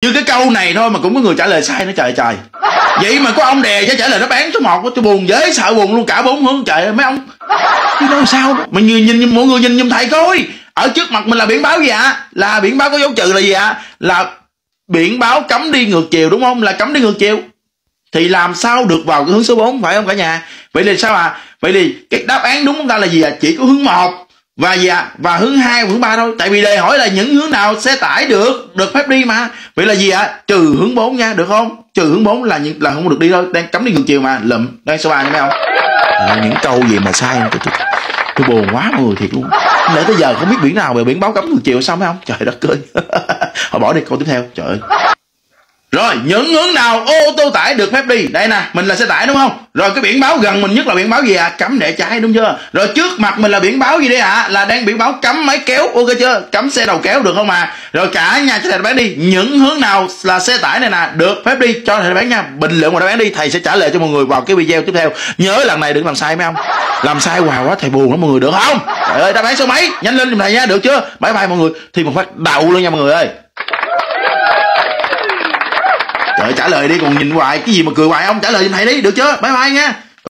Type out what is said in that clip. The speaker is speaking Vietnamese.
Như cái câu này thôi mà cũng có người trả lời sai nữa, trời trời. Vậy mà có ông đè cho trả lời đáp án số 1, tôi buồn dễ sợ buồn luôn, cả 4 hướng, trời ơi mấy ông. Chứ đâu sao đâu. Mà nhìn mọi người nhìn giùm thầy coi. Ở trước mặt mình là biển báo gì ạ? Là biển báo có dấu trừ là gì ạ? Là biển báo cấm đi ngược chiều đúng không? Là cấm đi ngược chiều. Thì làm sao được vào cái hướng số 4 phải không cả nhà? Vậy thì sao à? Vậy thì cái đáp án đúng của ta là gì ạ? Chỉ có hướng 1 và gì ạ? Và hướng 2 và hướng 3 thôi. Tại vì đề hỏi là những hướng nào xe tải được phép đi mà. Vậy là gì ạ? Trừ hướng 4 nha, được không? Trừ hướng 4 là không được đi thôi, đang cấm đi ngược chiều mà. Lụm. Đây số 3 nha mấy ông. Những câu gì mà sai tôi buồn quá mọi người thiệt luôn. Để tới giờ không biết biển nào về biển báo cấm ngược chiều sao mấy ông? Trời đất ơi. Họ bỏ đi câu tiếp theo. Trời ơi. Rồi, những hướng nào ô tô tải được phép đi? Đây nè, mình là xe tải đúng không? Rồi cái biển báo gần mình nhất là biển báo gì ạ? Cấm rẽ trái đúng chưa? Rồi trước mặt mình là biển báo gì đấy ạ? Là đang biển báo cấm máy kéo, ok chưa? Cấm xe đầu kéo được không à? Rồi cả nhà cho thầy đáp án đi. Những hướng nào là xe tải này nè được phép đi? Cho thầy đáp án nha. Bình luận vào đáp án đi, thầy sẽ trả lời cho mọi người vào cái video tiếp theo. Nhớ lần này đừng làm sai mấy ông. Làm sai hoài quá thầy buồn lắm mọi người, được không? Trời ơi, đáp án số mấy? Nhanh lên giùm thầy nha, được chưa? Bye bye mọi người. Thì một phát đậu luôn nha mọi người ơi. Trời, trả lời đi, còn nhìn hoài cái gì mà cười hoài, ông trả lời giùm thầy đi, được chưa? Bye bye nha.